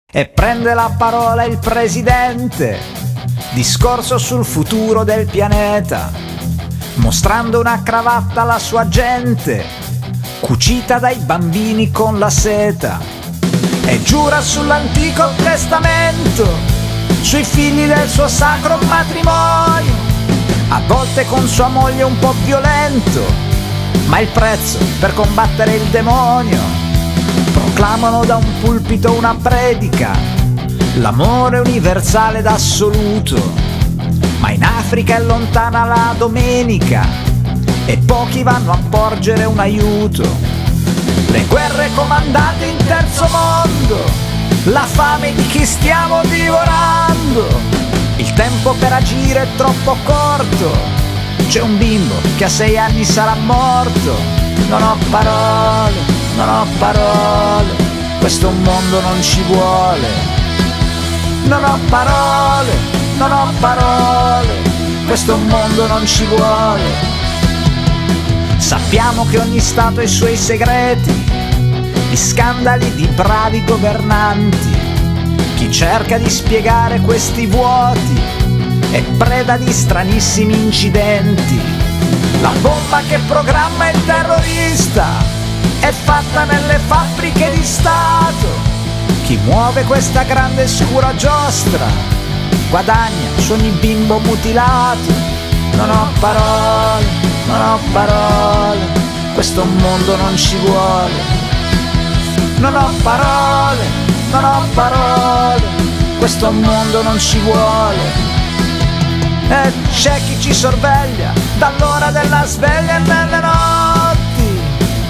E prende la parola il presidente, discorso sul futuro del pianeta, mostrando una cravatta alla sua gente, cucita dai bambini con la seta, e giura sull'Antico Testamento, sui figli del suo sacro matrimonio, a volte con sua moglie un po' violento, ma il prezzo per combattere il demonio. Proclamano da un pulpito una predica, l'amore universale ed assoluto, ma in Africa è lontana la domenica e pochi vanno a porgere un aiuto. Le guerre comandate in terzo mondo, la fame di chi stiamo divorando, il tempo per agire è troppo corto, c'è un bimbo che a 6 anni sarà morto. Non ho parole, non ho parole, questo mondo non ci vuole. Non ho parole, non ho parole, questo mondo non ci vuole. Sappiamo che ogni stato ha i suoi segreti, gli scandali di bravi governanti. Chi cerca di spiegare questi vuoti è preda di stranissimi incidenti. La bomba che programma il terrorista è fatta nelle fabbriche di Stato. Chi muove questa grande scura giostra guadagna su ogni bimbo mutilato. Non ho parole, non ho parole, questo mondo non ci vuole. Non ho parole, non ho parole, questo mondo non ci vuole. E c'è chi ci sorveglia dall'ora della sveglia e nelle notti,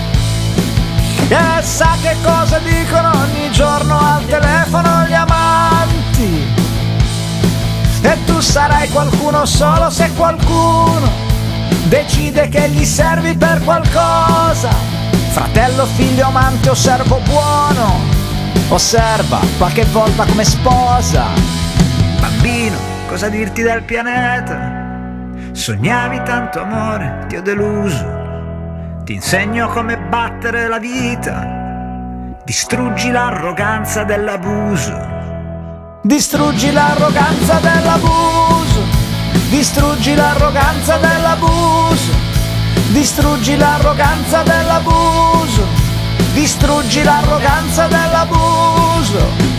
e sa che cosa dicono ogni giorno al telefono gli amanti. E tu sarai qualcuno solo se qualcuno decide che gli servi per qualcosa. Fratello, figlio, amante o servo buono, osserva qualche volta come sposa. Bambino, cosa dirti del pianeta? Sognavi tanto amore, ti ho deluso. Ti insegno come battere la vita. Distruggi l'arroganza dell'abuso. Distruggi l'arroganza dell'abuso. Distruggi l'arroganza dell'abuso. Distruggi l'arroganza dell'abuso. Distruggi l'arroganza dell'abuso.